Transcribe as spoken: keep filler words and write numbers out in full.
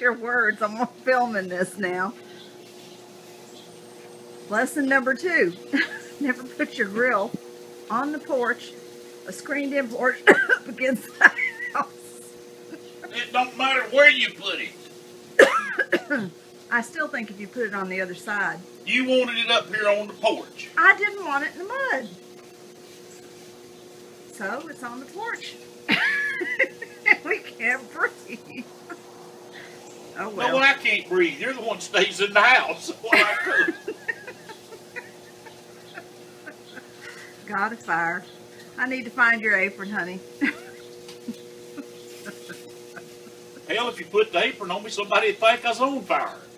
your words. I'm filming this now. Lesson number two. Never put your grill on the porch, a screened-in porch up against the house. It don't matter where you put it. I still think if you put it on the other side. You wanted it up here on the porch. I didn't want it in the mud. So it's on the porch. We can't breathe. Oh well. No, when I can't breathe, you're the one that stays in the house while I cook. God of fire. I need to find your apron, honey. Hell, if you put the apron on me, somebody'd think I was on fire.